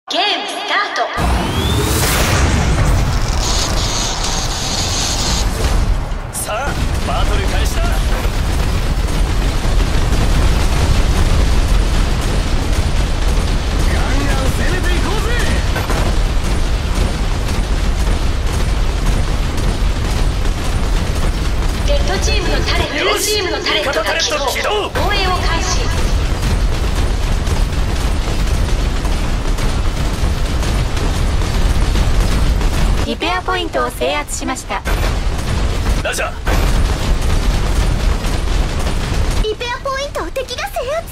ゲームスタート。 さあバトル開始だ。ガンガン攻めていこうぜ。 レッドチームのタレット、ブルーチームのタレットが起動。防衛を開始。 リペアポイントを制圧しました。 ラジャー。 リペアポイントを敵が制圧。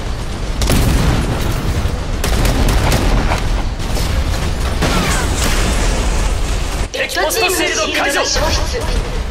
レッドチームのシールドが消失。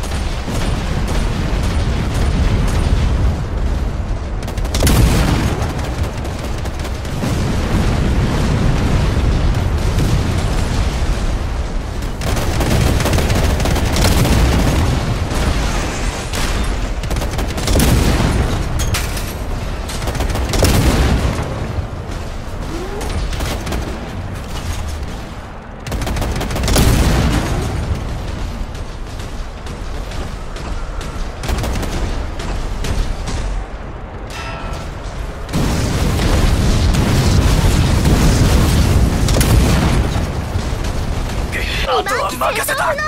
あとは任せた。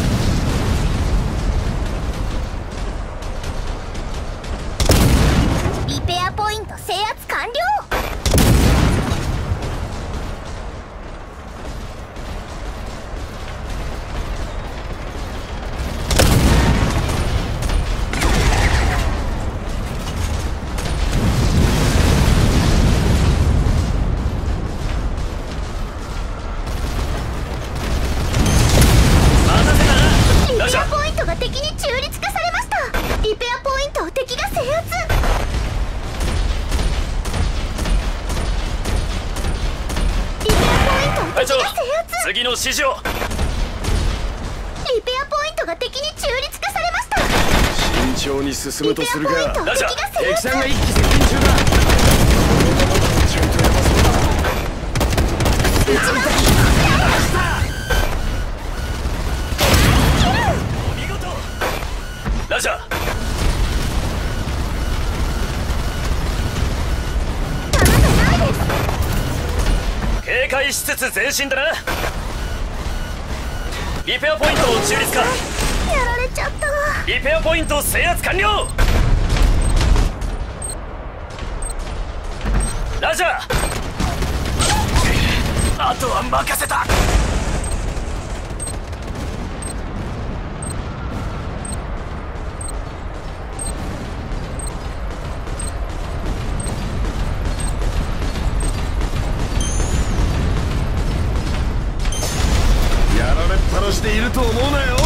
リペアポイント制圧完了。リペアポイントが敵に中立化されました。リペアポイントを敵が制圧。リペアポイントを隊長、 敵が制圧。 次の指示を。 リペアポイントが敵に中立化されました。 慎重に進むとするが、 リペアポイントをラジャ敵が制ー。敵圧。 さんが一気接近中だ。ちょっとやばそうだ。お見事。ラジャー。 弾がないです。 警戒しつつ前進だな。リペアポイントを中立化。 やられちゃった。 リペアポイント制圧完了。ラジャー。あとは任せた。やられっぱなしでいると思うなよ。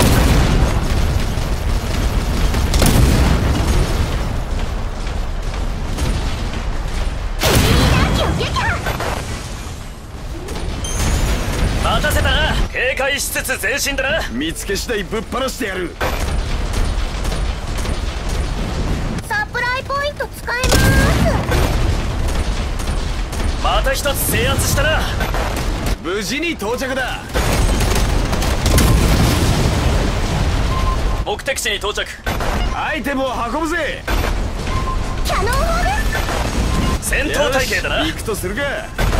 待たせたな。警戒しつつ前進だな。見つけ次第ぶっ放してやる。 サプライポイント使います。 また一つ制圧したな。無事に到着だ。目的地に到着。アイテムを運ぶぜ。 キャノン砲です。 戦闘態勢だな。行くとするか。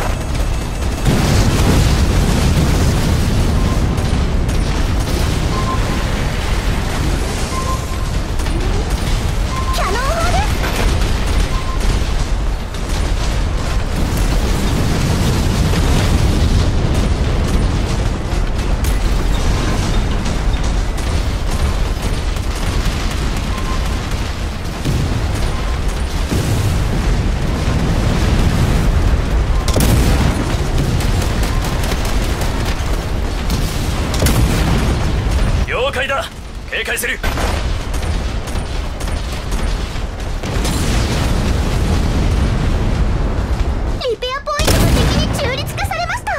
キャノン砲です。 了解だ。警戒する。 リペアポイントが敵に中立化されました。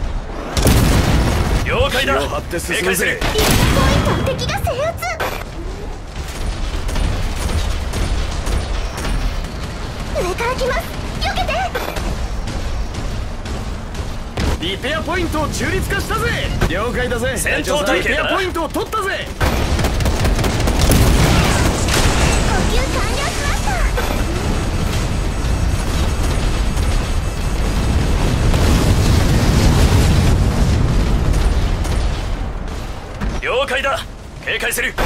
了解だ。 リペアポイントを敵が制圧。上から来ます。避けて。 リペアポイントを中立化したぜ。了解だぜ。 戦闘体系だ。 リペアポイントを取ったぜ。 補給完了しました。 了解だ。警戒する。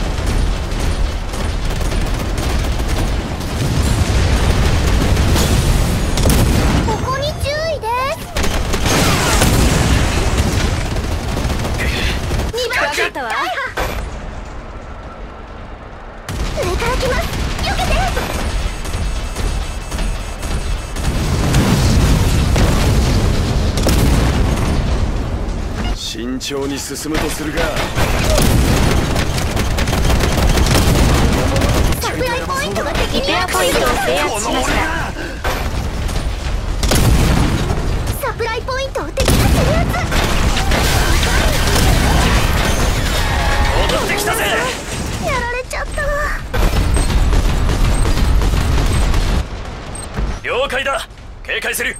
ここに注意です。2番分かったわ。 上から来ます。避けて。 慎重に進むとするが、 サプライポイントが敵にリペアポイントを制圧しました。 サプライポイントを敵が制圧。 戻ってきたぜ。 やられちゃった。 了解だ。警戒する。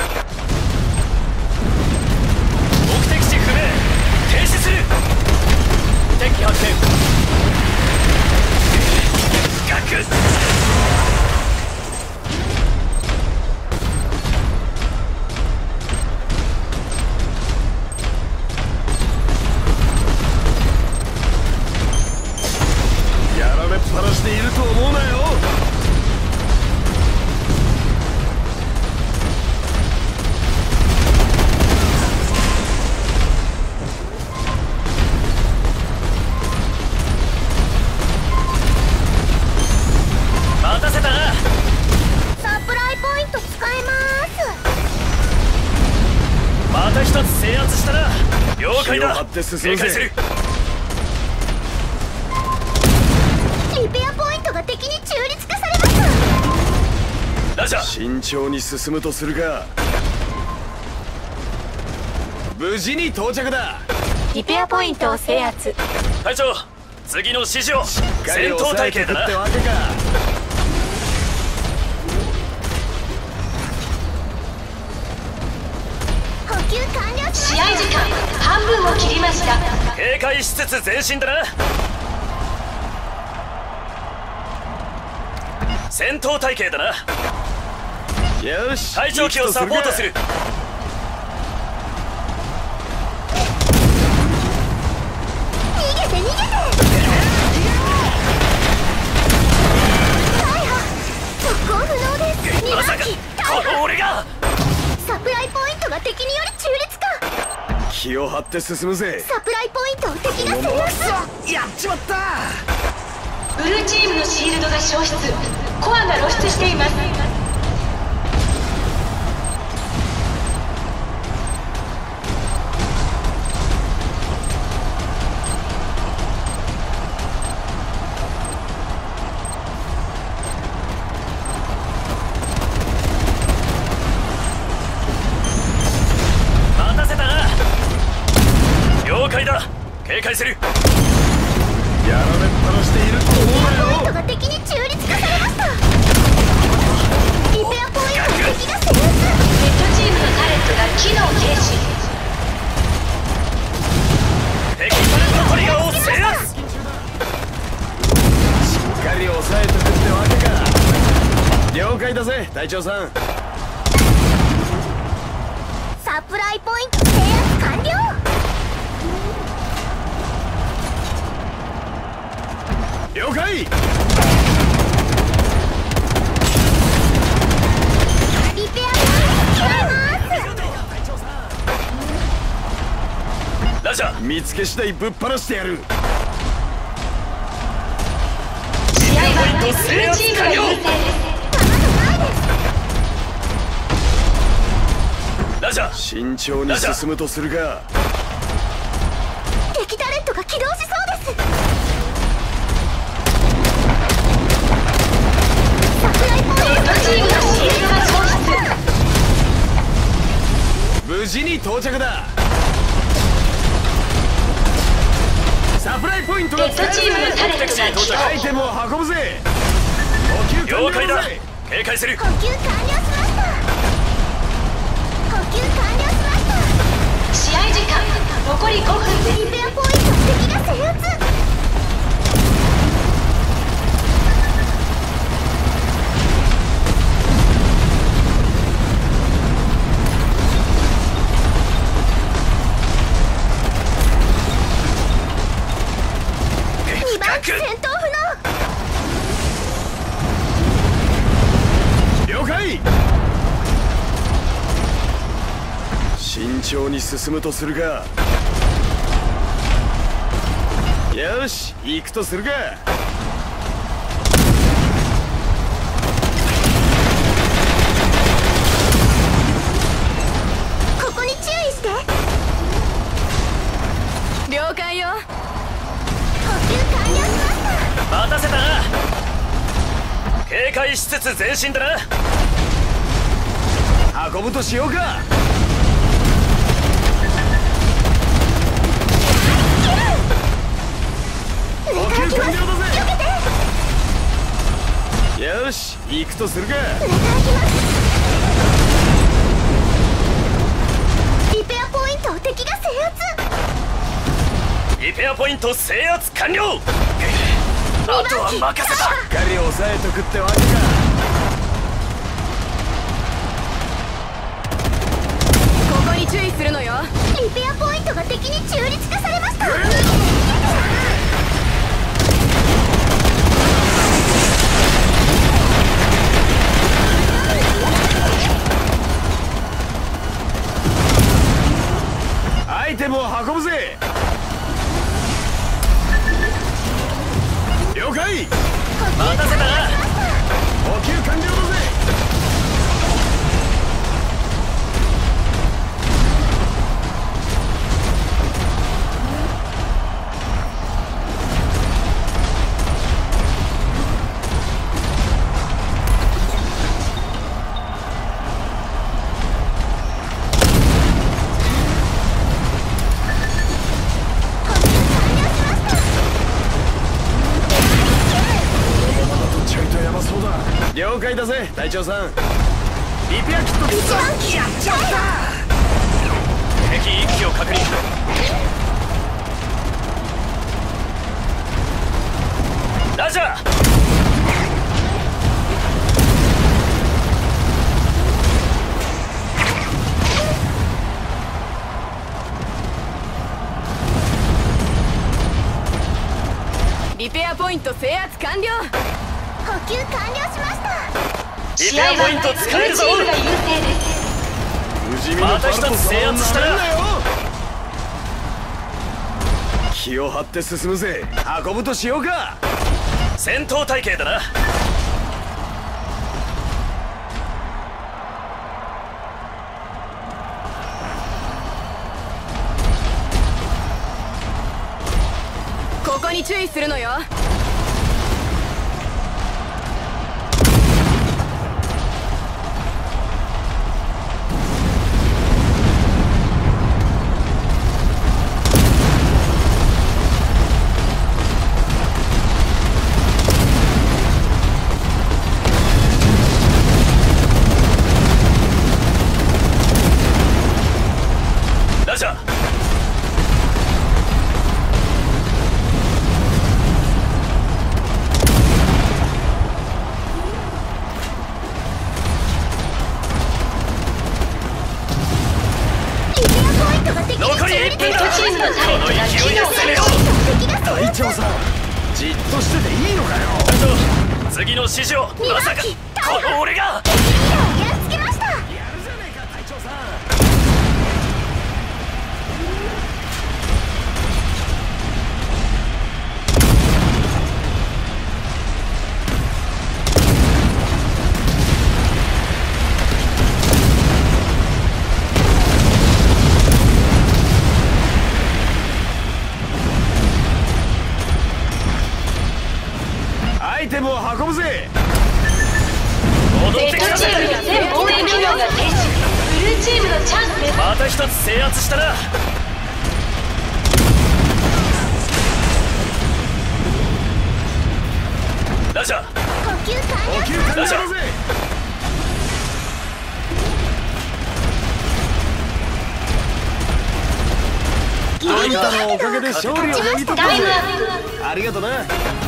目的地不明。停止する。敵発見。核。 やられっぱなしでいると思うなよ。 待たせたな。 サプライポイント使えます。 また一つ制圧したな。了解だ。 気を張って進むぜ。 警戒する。 リペアポイントが敵に中立化されました。 ラジャー。 慎重に進むとするが、無事に到着だ。 リペアポイントを制圧。 隊長、次の指示を。 しっかり戦闘抑え体系だな。 てくってわけか。 補給完了しました。 試合時間半分を切りました。 警戒しつつ前進だな。戦闘体系だな。 よし、 隊長機をサポートする。 逃げて逃げて。大破。速攻不能です。2 まさか番機大こ破。 の俺が。 サプライポイントが敵により中立化。 気を張って進むぜ。 サプライポイントを敵が制圧。 やっちまった。 ブルーチームのシールドが消失。コアが露出しています。 待たせたな。了解だ。警戒する。 やられっぱなしでいると思うリペアなよ。 ポイントが敵に中立化されました。リペアポイントを敵が制圧。 レッドチームのタレットが機能停止。 敵パレットトリガーを制圧。 しっかり抑えてくってわけか。了解だぜ、隊長さん。 サプライポイント制圧完了。 了解。 リペアポイント使えます。 ラジャー。 見つけ次第ぶっ放してやる。 試合はブルーチームが優勢です。 ラジャー。 慎重に進むとするが、 敵タレットが起動しそうです。サプライポイントレッドチームのシールドが消失。 無事に到着だ。サプライポイントがレッドチームのタレットが起動。 アイテムを運ぶぜ。補給完了解だ。 了だぜ。 警戒する。 補給完了しました。補給完了しました。 リペアポイント敵が制圧。2番機戦闘不能。 了解。慎重に進むとするか。よし、行くとするか。 ここに注意して。 了解よ。 補給完了しました。 待たせたな。警戒しつつ前進だな。 運ぶとしようか。補給完了だぜ。よし、行くとするか。 リペアポイントを敵が制圧。 リペアポイント制圧完了。あとは任せた。 しっかり抑えとくってわけか。 ここに注意するのよ。 リペアポイントが敵に中立化されました。 アイテムを運ぶぜ。了解。 待たせたな。 補給完了だぜ。了解だぜ、隊長さん。リペアキット一番機やっちゃった。 敵一機を確認。ラジャー。 リペアポイント制圧完了。 補給完了しました。 リペアポイント使えるぞ。 チームが優勢です。 また一つ制圧したな。 気を張って進むぜ。運ぶとしようか。 戦闘態勢だな。 ここに注意するのよ。 ラジャー。残り1分だ。 チームのタレントが勢いで攻めよう。 隊長さん、じっとしてていいのかよ。 隊長、次の指示をまさかこの俺が。 敵リーダーをやっつけました。 やるじゃねえか、隊長さん。アイテムを運ぶぜ。 戻ってきたぜ。 レッドチームの全防衛機能が停止。ブルーチームのチャンスです。 また一つ制圧したな。ラジャー。 補給完了補給完了だぜ。 撃ギリギリあんたのおかげで勝利をもぎ取ったぜ。 タイムアップ。 ありがとな。